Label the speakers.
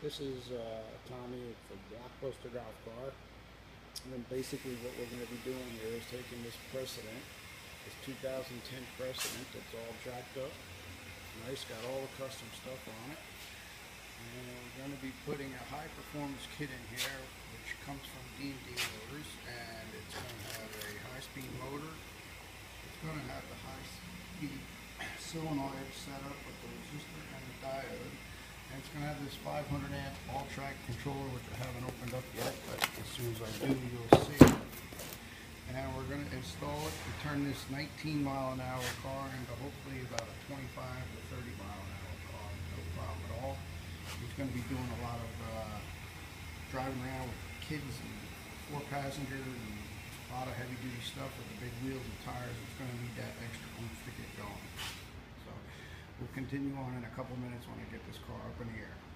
Speaker 1: This is Tommy for Blockbuster Golf Car. And then basically what we're going to be doing here is taking this Precedent, this 2010 Precedent that's all jacked up. Nice, got all the custom stuff on it. And we're going to be putting a high performance kit in here, which comes from D&D Motors, and it's going to have a high speed motor. It's going to have the high speed solenoid setup with the resistor and the diode. And it's going to have this 500 amp all-track controller, which I haven't opened up yet, but as soon as I do, you'll see it. And we're going to install it to turn this 19-mile-an-hour car into hopefully about a 25 to 30-mile-an-hour car. No problem at all. He's going to be doing a lot of driving around with kids and 4 passengers and a lot of heavy-duty stuff with the big wheels and tires. It's going to need that extra oomph to get going. So we'll continue on in a couple minutes when I get this car up in the air.